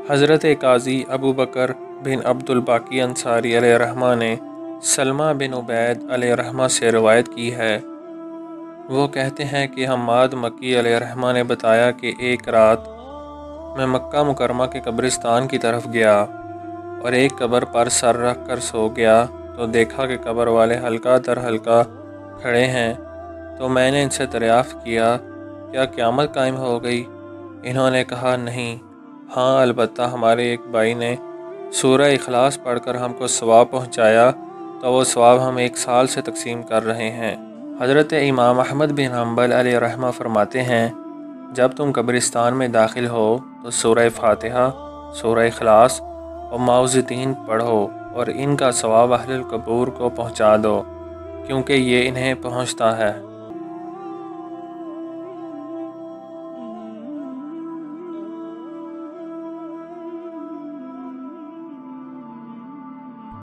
حضرت قاضی ابو بکر بن عبد الباقی انصاری علیہ رحمہ نے سلمہ بن عبید علیہ رحمہ سے روایت کی ہے۔ وہ کہتے ہیں کہ حماد مکی علیہ رحمہ نے بتایا کہ ایک رات میں مکہ مکرمہ کے قبرستان کی طرف گیا اور ایک قبر پر سر رکھ کر سو گیا تو دیکھا کہ قبر والے حلقہ در حلقہ کھڑے ہیں، تو میں نے ان سے دریافت کیا کیا قیامت قائم ہو گئی؟ انہوں نے کہا نہیں، ہاں البتہ ہمارے ایک بھائی نے سورہ اخلاص پڑھ کر ہم کو ثواب پہنچایا تو وہ ثواب ہم 1 سال سے تقسیم کر رہے ہیں۔ حضرت امام احمد بن حنبل علیہ رحمہ فرماتے ہیں جب تم قبرستان میں داخل ہو تو سورہ فاتحہ، سورہ اخلاص اور معوذتین پڑھو اور ان کا ثواب اہل القبور کو پہنچا دو کیونکہ یہ انہیں پہنچتا ہے۔